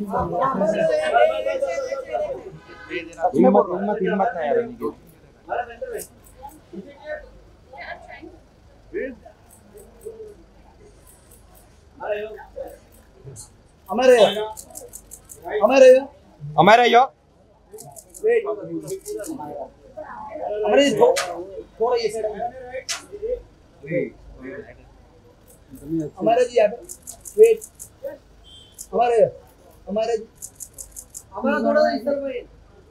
हिम्मत नहीं आ रही है। हमारे यो हमारे थोड़ा ये साइड हमारे जी यहाँ वेट हमारे हमारे हमारा थोड़ा इस तरफ में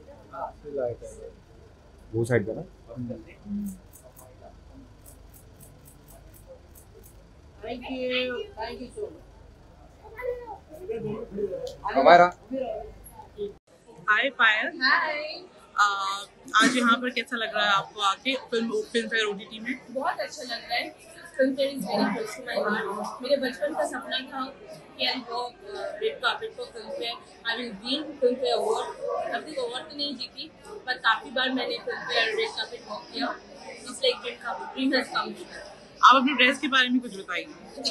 वो साइड का ना थैंक यू सो मच हमारा हाय पायल। हाय। आज यहाँ पर कैसा लग रहा है आपको आके फिल्मफेयर ओटीटी में? बहुत अच्छा लग रहा है। Filmfare is very close to my heart. मेरे बचपन का सपना था कि I walk red carpet for Filmfare. I will win Filmfare award. अब तक अवार्ड तो नहीं जीती पर काफी बार मैंने फिल्मफेयर रेड कार्पेट वॉक किया। It's like dream has come true. आप अपने ड्रेस के बारे में कुछ बताइए।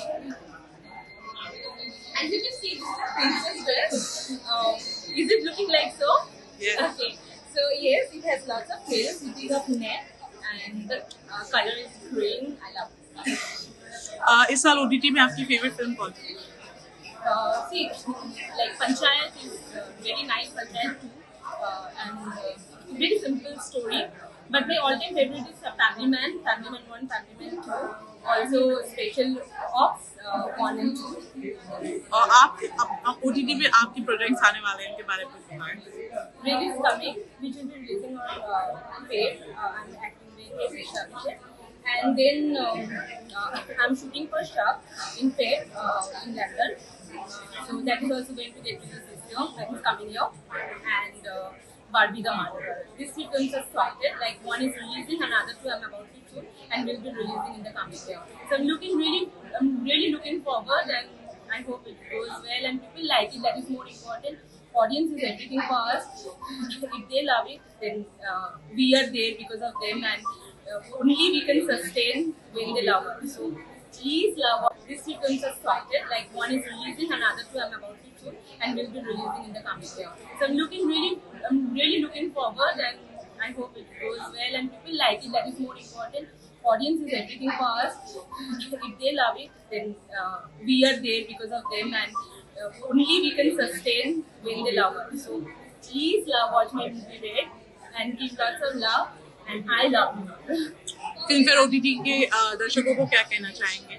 And you can see this princess dress. Is it looking like so? Yes. Okay. So yes, it has lots of layers. It is of net, and the color is green. I love it. इस साल OTT में आपकी favourite film कौन सी? See, like Panchayat is very nice. Panchayat 2, and very simple story. But my all-time favorite is Family Man 1, Family Man 2. Also Special Ops 1 and 2. और आप OTT पे आपकी projects आने वाले हैं, इनके बारे में बताएं। Release coming, which will be releasing on Fate. I'm acting with Amyra. And then I'm shooting for Shop in Fate in London. So that is also going to get released this year. That is coming year. And Barbie the Mother. These 3 films are sorted. Like one is releasing, another 2 I'm about to shoot, and will be releasing in the coming year. So I'm really looking forward, and I hope it goes well and people like it. That is more important. Audience is everything for us. If they love it, then we are there because of them, and only we can sustain when they love us. So please love us. These 3 films are sorted. Like one is releasing, another 2 I'm about to shoot, and will be releasing in the coming year. So I'm really looking forward, and I hope it goes well and people like it. That is more important. Audience is everything for us. If they love it, then we are there because of them, and only we can sustain when they love us. So please watch my movie Red and give lots of love, and I love you. Filmfare OTT के दर्शकों को क्या कहना चाहेंगे?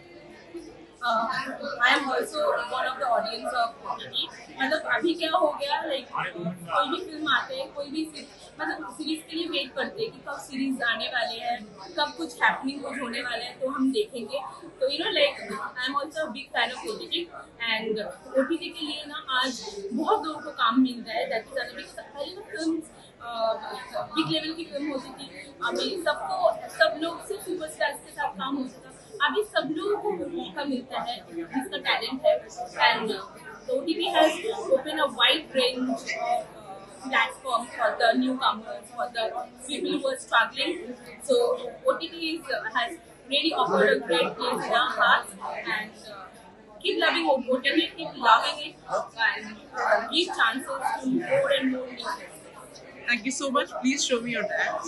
I am also one of the audience of OTT. मतलब अभी क्या हो गया, like कोई भी फिल्म आते हैं, कोई भी मतलब सीरीज के लिए वेट करते हैं कि कब सीरीज आने वाले हैं, कब कुछ हैपनिंग कुछ होने वाला है तो हम देखेंगे. तो you know like I am also a big fan of OTT, and OTT के लिए ना आज बहुत लोगों को काम मिल रहा है. That is another because पहले तो फिल्म बिग लेवल की फिल्म होती थी. अभी सब लोग सिर्फ सुपरस्टार्स के साथ काम होता था. अभी सब लोगों को मौका मिलता है जिसका टैलेंट है. And OTT has opened a wide range of platforms for the newcomers, for the people who are struggling. So OTT has really offered a great place in our hearts, and keep loving OTT, keep loving it, and give chances to more and more new faces. Thank you so much. Please show me your dance.